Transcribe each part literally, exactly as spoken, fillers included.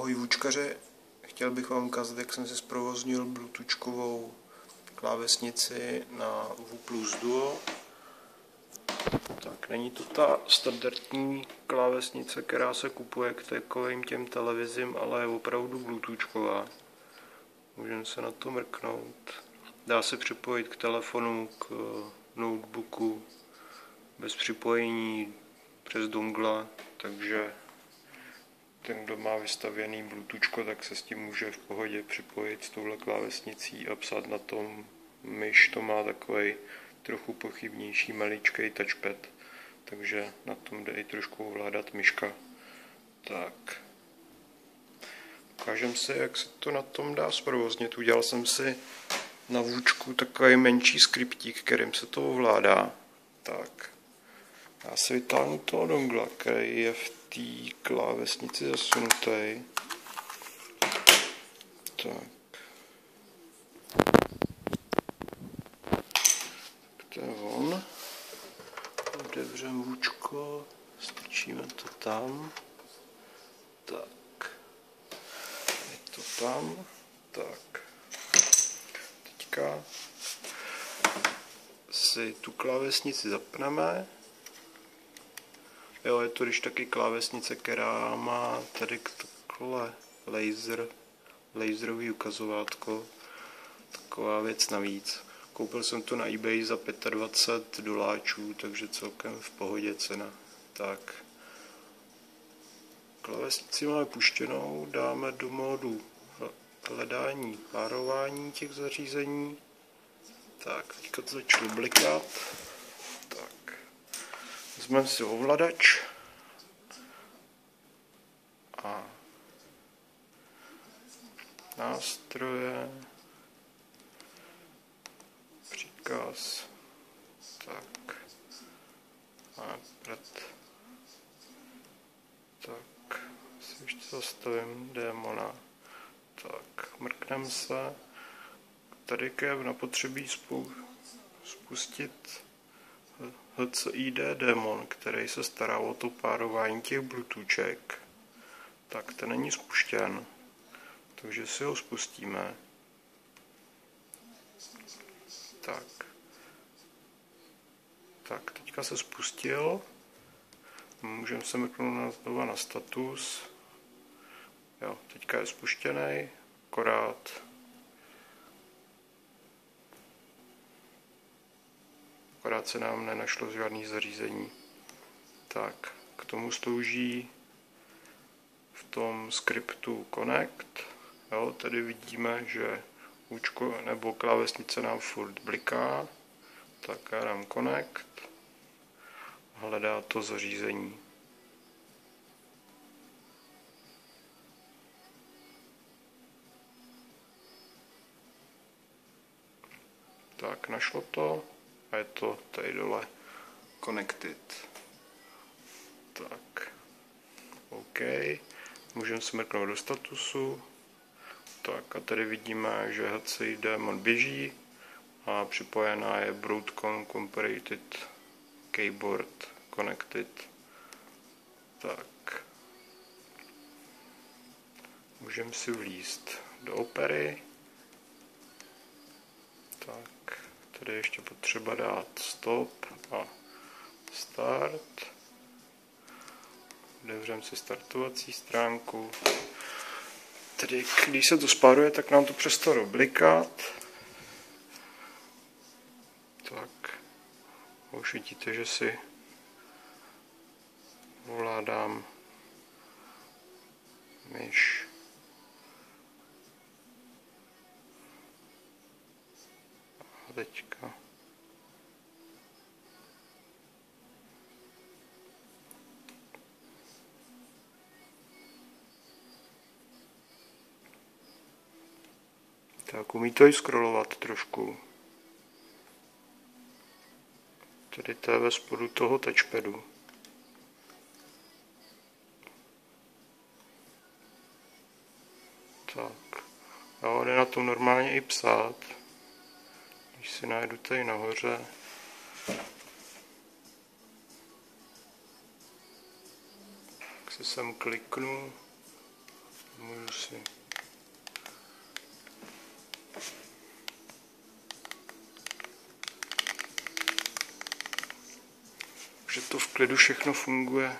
Ahoj vůčkaře, chtěl bych vám ukázat, jak jsem si zprovoznil bluetoothkovou klávesnici na OnePlus Duo. Tak, není to ta standardní klávesnice, která se kupuje k takovým těm televizím, ale je opravdu bluetoothková. Můžeme se na to mrknout. Dá se připojit k telefonu, k notebooku, bez připojení přes dongle, takže ten, kdo má vystavěný bluetoothko, tak se s tím může v pohodě připojit s touhle klávesnicí a psát na tom. Myš to má takovej trochu pochybnější maličkej touchpad, takže na tom jde i trošku ovládat myška. Tak. Ukážem si, jak se to na tom dá zprovoznit. Udělal jsem si na vůčku takový menší skriptík, kterým se to ovládá. Tak. Já si vytáhnu toho dongla, který je v té klávesnici zasunutý. Tak. To je on. Otevřeme vůčko, strčíme to tam. Tak. Je to tam. Tak. Teďka si tu klávesnici zapneme. Jo, je to když taky klávesnice, která má tady takhle laser, laserový ukazovátko, taková věc navíc. Koupil jsem to na eBay za dvacet pět doláčů, takže celkem v pohodě cena. Tak, klávesnici máme puštěnou, dáme do módu hledání, párování těch zařízení. Tak, teďka to začnu blikat. Vezmeme si ovladač a nástroje, příkaz, tak a před, tak si ještě zastavím démona, tak mrkneme se, tady je na potřebí spustit H C I D démon, který se stará o to párování těch bluetoothček, tak ten není spuštěn, takže si ho spustíme. Tak. Tak, teďka se spustil. Můžeme se mrknout znovu na status. Jo, teďka je spuštěný, akorát akorát se nám nenašlo žádný zařízení. Tak, k tomu slouží v tom skriptu connect. Jo, tady vidíme, že účko nebo klávesnice nám furt bliká. Tak já dám connect. Hledá to zařízení. Tak, našlo to. A je to tady dole connected. Tak, OK. Můžeme se mrknout do statusu. Tak a tady vidíme, že H C I démon běží a připojená je Broadcom Comparated Keyboard Connected. Tak. Můžeme si vlízt do Opery. Tak. Tady ještě potřeba dát stop a start. Otevřeme si startovací stránku. Tedy když se to spáruje, tak nám to přestalo blikat. Tak. Už vidíte, že si ovládám myš. A teďka tak, umí to i scrollovat trošku. Tady to je ve spodu toho touchpadu. Tak. A jde na tom normálně i psát. Když si najdu tady nahoře. Tak se sem kliknu. Můžu si že to v klidu všechno funguje.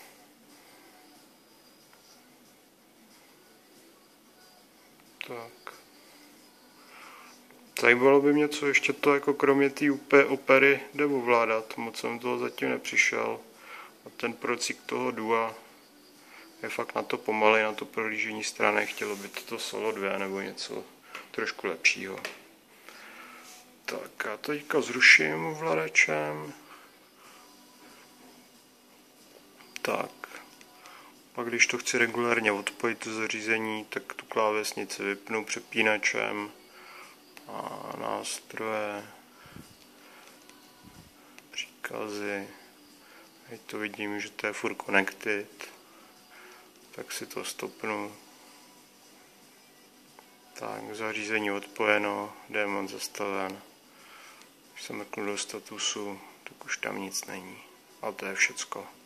Tak. Zajímalo by mě, co ještě to jako kromě té opery jde ovládat. Moc jsem toho zatím nepřišel. A ten procík toho Dua je fakt na to pomalej, na to prohlížení strany. Chtělo by to Solo dva nebo něco trošku lepšího. Tak já teďka zruším ovladačem. Tak. Pak když to chci regulérně odpojit to zařízení, tak tu klávesnici vypnu přepínačem a nástroje, příkazy. Teď to vidím, že to je furt connected, tak si to stopnu. Tak, zařízení odpojeno, démon zastaven. Když se mrknu do statusu, tak už tam nic není. A to je všecko.